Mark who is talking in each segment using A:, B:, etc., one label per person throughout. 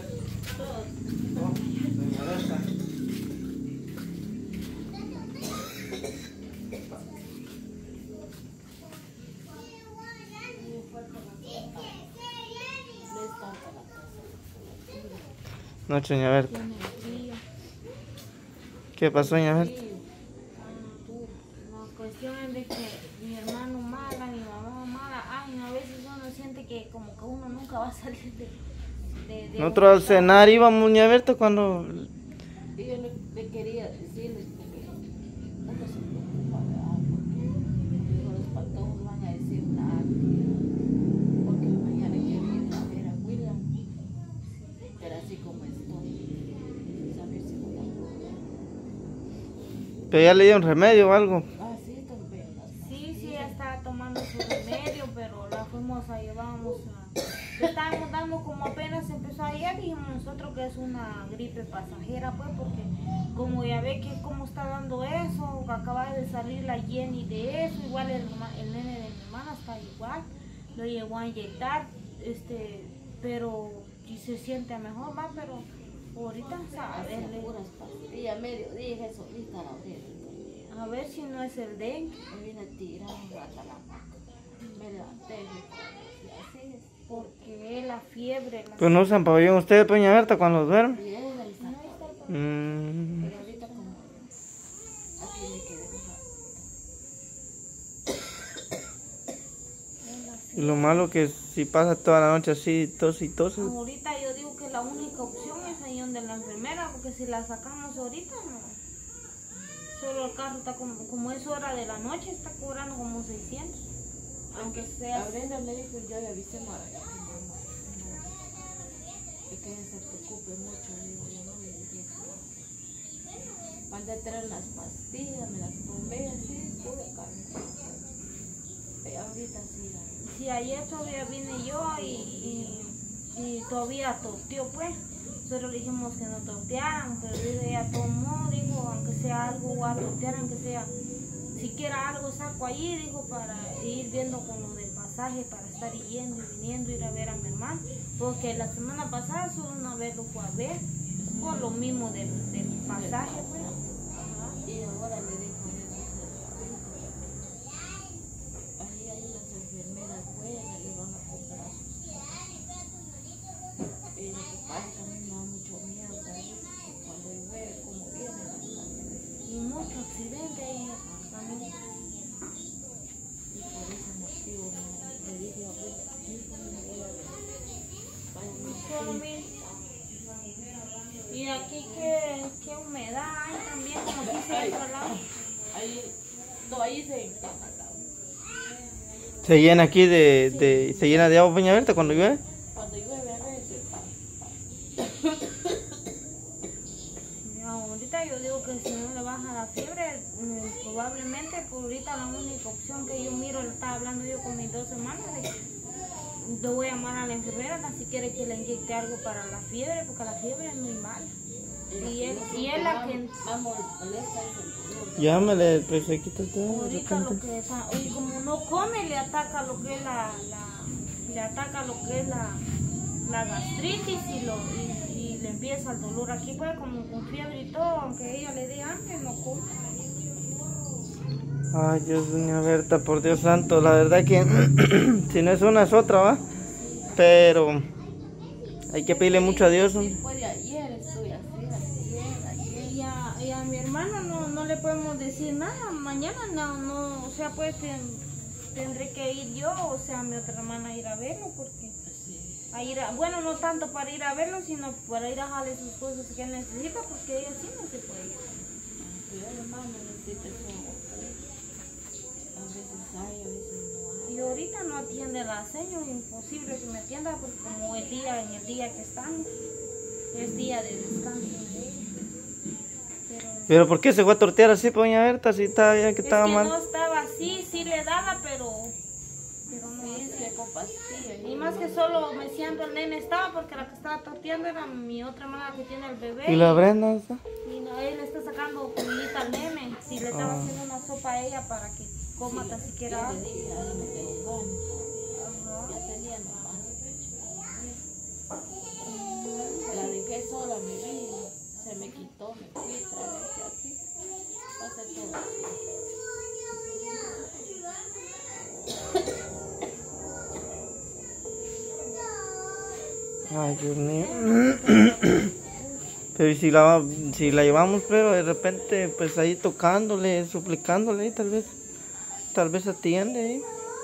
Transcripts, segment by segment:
A: Oh, doña Berta. Noche, doña Berta. ¿Qué pasó, doña Berta?
B: La cuestión es de que mi hermano mala, mi mamá mala, ay, a veces uno siente que como que uno nunca va a salir de
A: Nosotros al cenar íbamos, doña Berta, cuando...
C: Y yo le quería decirles que uno se preocupa, ¿verdad? Porque los patojos van a decir nada. Porque mañana quiero ir a ver a William. Pero así como estoy, saber si voy a poder.
A: Pero ya le dieron remedio o algo.
C: Ah, sí, también.
B: Sí, ella estaba tomando su remedio, pero la fuimos a llevamos a... Le estábamos dando como apenas empezó ayer, dijimos nosotros que es una gripe pasajera, pues, porque como ya ve que como está dando eso, acaba de salir la Jenny de eso, igual el nene de mi hermana está igual, lo llevó a inyectar, pero y se siente mejor, va, pero ahorita sabe,
C: Puras pastillas, medio dije eso, ahorita la abrieron.
B: a ver si no es el dengue.
C: Me vine a tirar un rato a la maca. Me levanté y así es.
B: Porque es la fiebre.
A: Pues no usan pabellón ustedes, doña Berta, cuando duermen.
C: Bien, ahí está. Pero ahorita como aquí me quedé
A: Y lo malo que si pasa toda la noche así, tos y tos.
B: Ahorita yo digo que la única opción es ahí donde la enfermera, porque si la sacamos ahorita no. Solo el carro está como es hora de la noche, está cobrando como 600. Aunque sea.
C: A Brenda le dijo, yo le avisé Mara. Que ella se preocupe mucho, le digo, yo no le dije eso. Mandé a traer las pastillas, me las tomé así, pura carne. Y ahorita sí la...
B: Si ayer todavía vine yo y todavía torteó, pues. Nosotros le dijimos que no tortearan, pero ella tomó, dijo, aunque sea algo, voy a tortear, aunque sea, siquiera algo saco allí, dijo, para ir viendo con lo del pasaje, para estar yendo y viniendo, ir a ver a mi hermano, porque la semana pasada solo una vez lo fue a ver, por lo mismo del pasaje, pues.
C: Y ahora le dijo, ahí hay unas enfermeras buenas, le van a comprar sus cosas. Y lo que pasa es que a mí me da mucho miedo, ¿sabes? Porque cuando yo veo cómo viene la gente.
B: Y mucho accidente ahí también.
C: Y por ese motivo le dije a Abuela, hijo, no voy a ver.
B: Solo mil. Y aquí qué humedad hay también, como dice el otro lado.
C: Ahí, no, ahí se...
A: Se llena aquí se llena de agua, doña Berta, cuando llueve.
C: Cuando llueve a veces.
B: Ahorita yo digo que si no le baja la fiebre, probablemente, pues ahorita la única opción que yo miro, le estaba hablando yo con mis 2 hermanas, de que le voy a llamar a la enfermera, si quiere que le inyecte algo para la fiebre, porque la fiebre es muy mala. Y es la que...
A: Llámale, pues se quita todo.
B: Ahorita lo que está, y como no come, le ataca lo que es la gastritis y le empieza el dolor aquí, pues como con fiebre y todo, aunque ella le dé hambre, no come.
A: Ay, Dios, doña Berta, por Dios santo, la verdad que si no es una es otra, ¿va? Pero hay que pedirle mucho a Dios.
C: Después de ayer estoy así, ayer.
B: Y a mi hermano no le podemos decir nada, mañana no, o sea, pues tendré que ir yo, o sea, mi otra hermana a ir a verlo, porque bueno, no tanto para ir a verlo, sino para ir a dejarle sus cosas que él necesita, porque ella sí no se puede ir.
C: Yo hermano necesito eso. A veces hay, a veces no hay.
B: Y ahorita no atiende la señora, imposible que me atienda, porque como en el día que estamos, es día de descanso de ella.
A: Pero ¿por qué se fue a tortear así, doña Berta, si estaba ya que
B: Es
A: estaba
B: que
A: mal?
B: no estaba así, sí le daba, pero no.
C: Sí, es que con pastillas.
B: Y más que solo meciando el nene estaba, porque la que estaba torteando era mi otra hermana que tiene el bebé.
A: ¿Y la Brenda está?
B: Y no, él le está sacando comidita al nene. Si le estaba haciendo una sopa a ella para que coma tan siquiera algo.
C: Ya me tengo ganas.
B: Ajá.
C: Ya tenía nomás. La
A: Ay, Dios mío. Pero ¿y si la llevamos, pero de repente, pues ahí tocándole, suplicándole, tal vez atiende, ¿eh?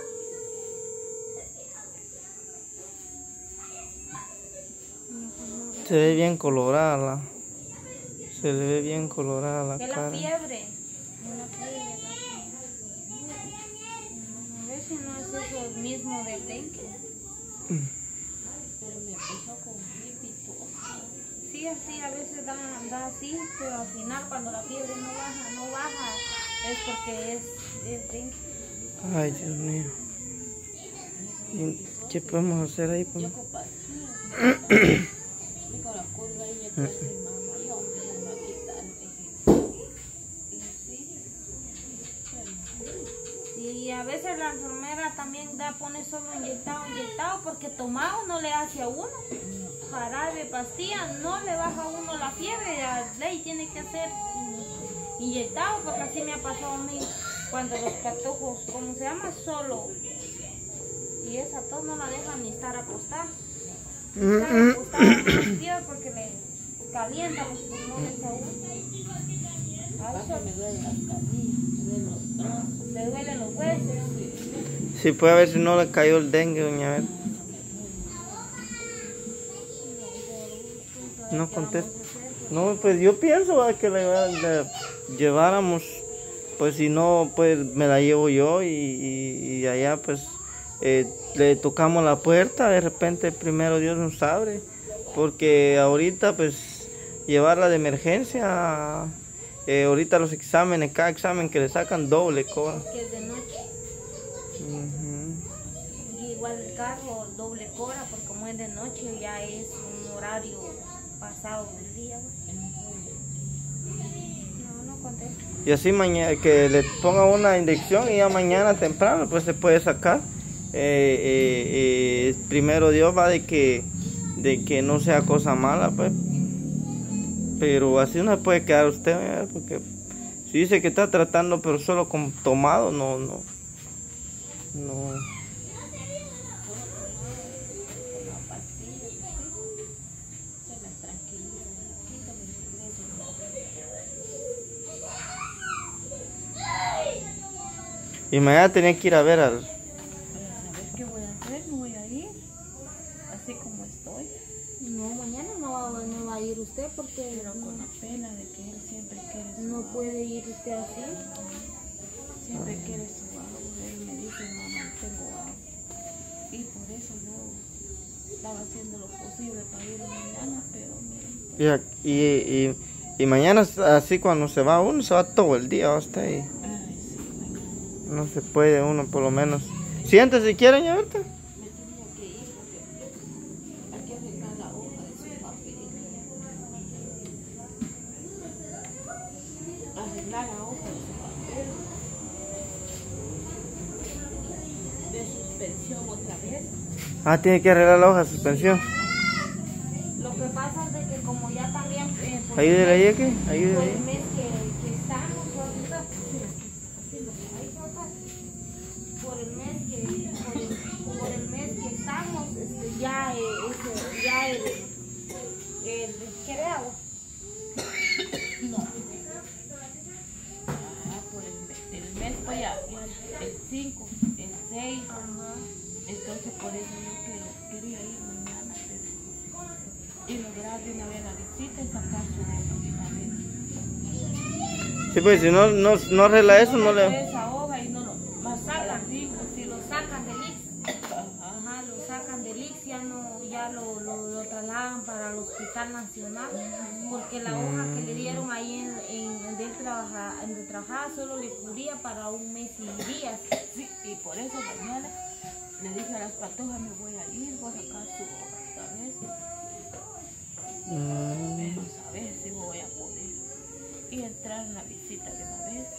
A: Se ve bien colorada, se le ve bien colorada la
B: Es
A: cara.
B: la fiebre. Es la fiebre. A ver si no es eso mismo del dengue.
C: Pero me empezó con gripe y todo.
B: Sí, así a veces da así, pero al final cuando la fiebre no baja, es porque es dengue.
A: Ay, Dios mío. ¿Y qué podemos hacer ahí?
C: Yo compartí. Con la curva y yo te hace mamá, yo me va a quitar. Y sí,
B: Y a veces la enfermera también pone solo inyectado, porque tomado no le hace a uno. Jarabe, pastilla, no le baja a uno la fiebre, la ley tiene que ser inyectado, porque así me ha pasado a mí cuando los patojos, ¿cómo se llama? Solo. Y esa tos no la dejan ni estar acostada. Estar acostada porque le calienta los pulmones a uno.
C: pasa me duele las canillas, me duelen los brazos.
B: Le duelen los huesos.
A: Sí, puede ver si no le cayó el dengue, doña Berta. No contesta. No, pues yo pienso que le lleváramos, pues si no, pues me la llevo yo y allá pues le tocamos la puerta, de repente primero Dios nos abre, porque ahorita pues llevarla de emergencia, ahorita los exámenes, cada examen que le sacan doble cobra.
B: Que es de noche. Y igual el carro doble cobra, porque como es de noche ya es un horario pasado del día. No contesta.
A: Y así mañana que le ponga una inyección y ya mañana temprano pues se puede sacar. Primero Dios va de que no sea cosa mala, pues. Pero así no se puede quedar usted, ¿verdad? Porque si dice que está tratando pero solo con tomado, no. Y mañana tenía que ir a ver al...
C: Para saber qué voy a hacer, no voy a ir, así como estoy.
B: No, mañana no va a ir usted porque
C: Pero con la pena de que él siempre quiere su
B: no
C: agua.
B: puede ir usted así.
C: Siempre quiere su agua. Él me dice, mamá, no tengo agua. Y por eso yo estaba haciendo lo posible para ir mañana, pero miren.
A: Y mañana así cuando se va uno, se va todo el día hasta ahí.
C: Ay, sí, mañana.
A: No se puede uno por lo menos. Siéntese si quieren, ya ahorita.
C: Me tenía que ir porque hay que arreglar la hoja de su papel. Arreglar la hoja de su papel. De suspensión otra vez.
A: Ah, tiene que arreglar la hoja de suspensión.
B: Lo que pasa es de que como ya también por
A: Ayúdele ahí, ¿qué?
B: por
A: Ayúdele
B: el
A: ahí.
B: mes que estamos ahorita, por el mes que estamos, ya ¿quiere agua?
C: No. Por el mes fue ya el 5, el 6. Entonces por eso yo quería ir mañana, pero y lograr de una vez la visita y sacar su hoja de una vez.
A: Sí, pues si no arregla eso, no le...
C: Esa hoja y no lo sacan,
B: Si lo sacan del IX,
C: Ajá.
B: lo sacan del IX, ya lo trasladan para el Hospital Nacional, porque la hoja que le dieron ahí en donde trabajaba solo le cubría para un mes y días.
C: Sí, y por eso mañana le dije a las patojas, me voy a ir, voy a sacar su hoja, ¿sabes? Pero saber si voy a poder y entrar en la visita de una vez.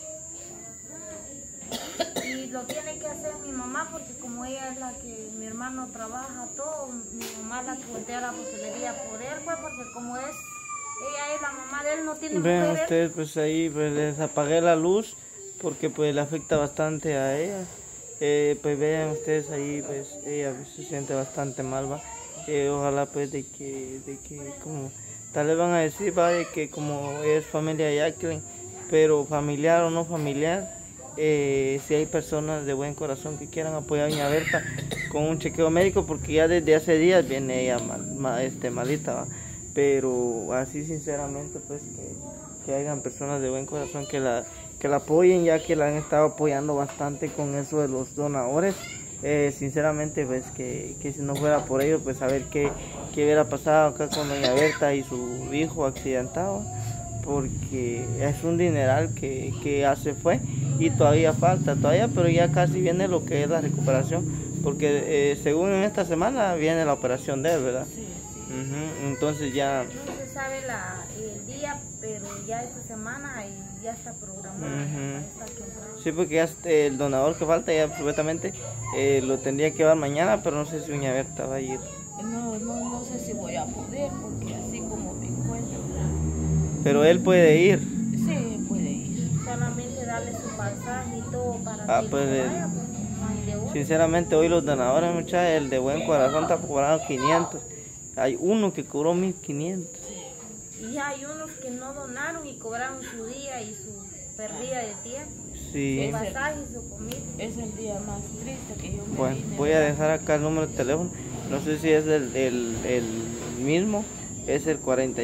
B: Y lo tiene que hacer mi mamá, porque como ella es la que mi hermano trabaja todo, mi mamá la que voltea porque le diga por él, pues, porque como ella es la mamá de él, no tiene
A: Vean
B: mujer.
A: ustedes, pues ahí pues les apagué la luz porque pues le afecta bastante a ella. Pues vean ustedes ahí, pues ella se siente bastante mal, ¿va? Ojalá pues de que como tal vez van a decir, va, de que como es familia de Jacqueline, pero familiar o no familiar, si hay personas de buen corazón que quieran apoyar a doña Berta con un chequeo médico, porque ya desde hace días viene ella malita, ¿va? Pero así sinceramente pues que hayan personas de buen corazón que la apoyen, ya que la han estado apoyando bastante con eso de los donadores. Sinceramente pues que si no fuera por ello, pues a ver qué hubiera pasado acá con doña Berta y su hijo accidentado, porque es un dineral que ya se fue y todavía falta pero ya casi viene lo que es la recuperación, porque según en esta semana viene la operación de él, ¿verdad?
C: Sí, sí.
A: Entonces ya
B: No se sabe el día, pero ya esta semana ya está programado.
A: sí, porque ya el donador que falta ya supuestamente lo tendría que llevar mañana, pero no sé si doña Berta va a ir.
C: No sé si voy a poder, porque así como me encuentro.
A: Pero él puede ir.
C: Sí, puede ir.
B: Solamente darle su pasaje y todo para que
A: Pues,
B: vaya, pues no hay de uno.
A: sinceramente hoy los donadores, muchachos, el de buen corazón está cobrando 500. Hay uno que cobró 1500.
B: Y hay unos que no donaron y cobraron su día y su pérdida de tiempo.
A: Sí.
B: Su pasaje y su comida.
C: Es el día más triste que yo me
A: Bueno,
C: vine.
A: voy a dejar acá el número de teléfono. No sé si es el mismo. Es el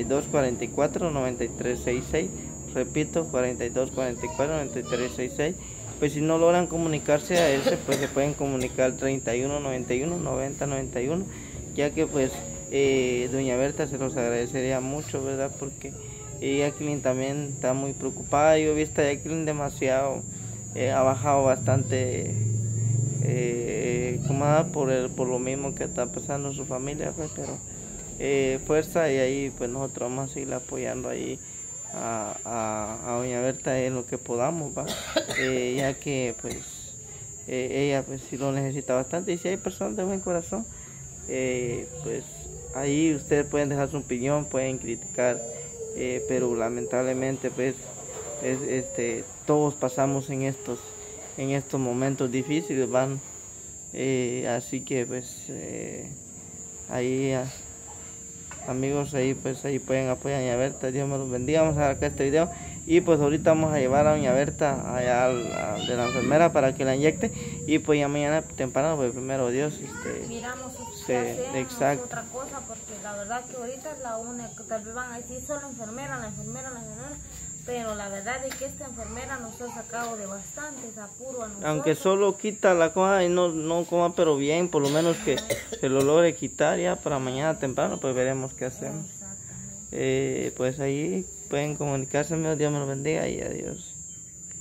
A: 4244-9366. Repito, 4244-9366. Pues si no logran comunicarse a ese, pues se pueden comunicar al 3191-9091. Ya que pues doña Berta se los agradecería mucho, ¿verdad? Porque Jacqueline también está muy preocupada. Yo he visto a Jacqueline demasiado, ha bajado bastante por lo mismo que está pasando en su familia, pues, pero fuerza, y ahí pues nosotros vamos a seguir apoyando ahí a doña Berta en lo que podamos, ¿va? Ya que pues ella pues sí lo necesita bastante, y si hay personas de buen corazón, pues ahí ustedes pueden dejar su opinión, pueden criticar, pero lamentablemente pues todos pasamos en estos momentos difíciles, van, así que pues ahí amigos, ahí pueden apoyar a doña Berta. Dios me los bendiga. Vamos a ver acá este video, y pues ahorita vamos a llevar a doña Berta allá de la enfermera para que la inyecte, y pues ya mañana temprano, pues primero Dios,
B: Miramos
A: exacto.
B: otra cosa, porque la verdad que ahorita es la única, tal vez van a decir solo la enfermera, pero la verdad es que esta enfermera nos ha sacado de bastantes apuros a nosotros. Aunque
A: solo quita la cosa y no coma, pero bien, por lo menos que se lo logre quitar ya para mañana temprano, pues veremos qué hacemos. Pues ahí pueden comunicarse, Dios me lo bendiga y adiós.